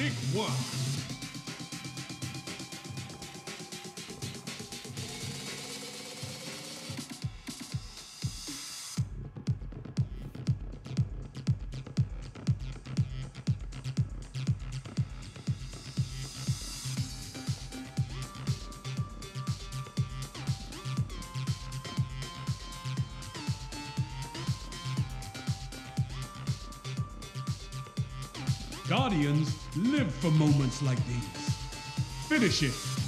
Pick one. Guardians live for moments like these. Finish it.